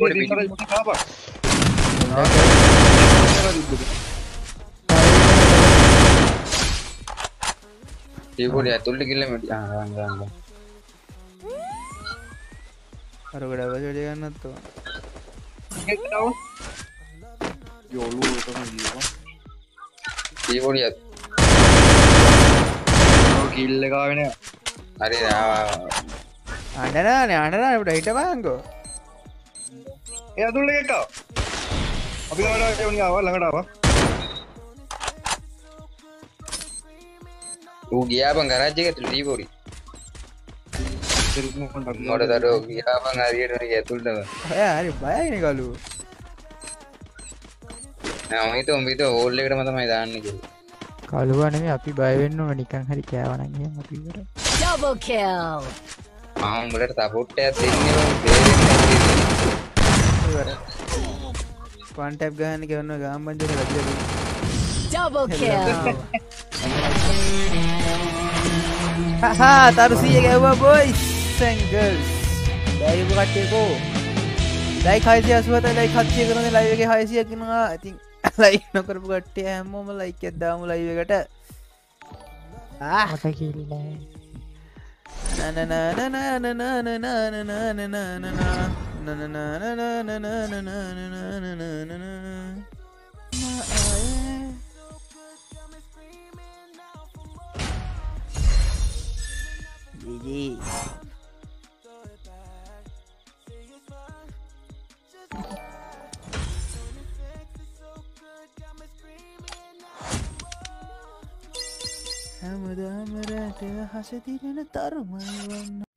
T40 ඇතුළට ගිහලා මෙඩි ගන්න. අර ගොඩ වැඩ ගන්නත් ඕන. යෝලු තමයි T40 කිල්ල එක ආවේ නෑ. හරි අඬනනේ අපිට හිටපන්කෝ. ඒ අතුල්ල එකක් ආවා. අපි ගාවට එවුණා ආවා ළඟට ආවා. ඌ ගියා බං ගරාජ් එකට T40. මොඩදරෝ ගියා බං හරියට හරි ඇතුළටම. හරි බයයිනේ ගලු. නෑ මම හිතුවා හෝල් එකටම තමයි දාන්නේ කියලා. කලුවා නෙමෙයි අපි බය වෙන්න ඕන නිකන් හරි කෑවනම් එහෙම අපි ඉවරයි. Double kill. උඹලට සපෝට් එකක් දෙන්නේ බං තේරෙන්නේ ඉවරයි. වන් ටැප් ගහන්න කියනවා ගාම්බන්ජේ රජ්‍ය. Double kill. haha තරුසිය ගැව්වා boys and girls. බයිබු කට්ටියකෝ. ලයික් 687 ලයික් 700 කරන ලයිව් එකේ 600ක් ඉන්නවා. ඉතින් ලයික් නොකරපු කට්ටිය හැමෝම ලයික් එකක් දාමු ලයිව් එකට. මට කිල්ලා. හැමදාම රට හස දිරෙන තරුමයි වන්න